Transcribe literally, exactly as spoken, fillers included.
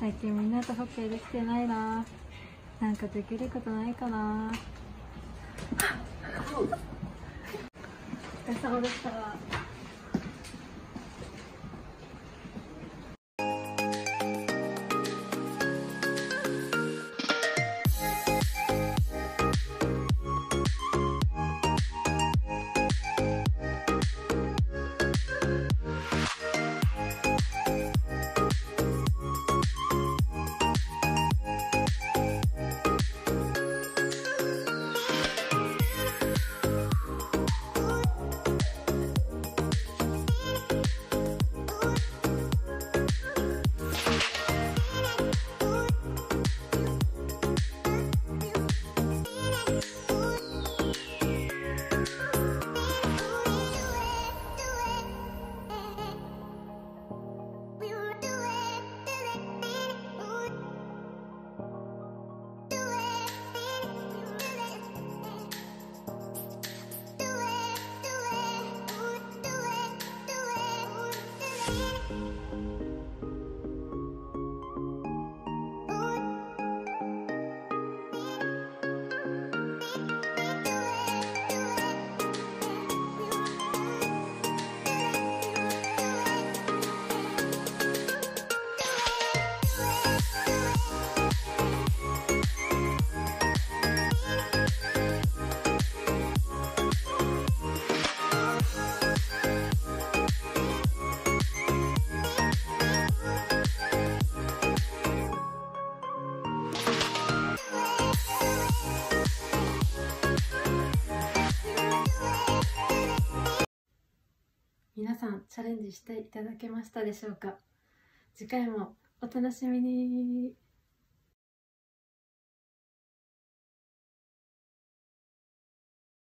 最近みんなとホッケーできてないな。なんかできることないかな。お疲れ様でした。皆さんチャレンジしていただけましたでしょうか。次回もお楽しみに。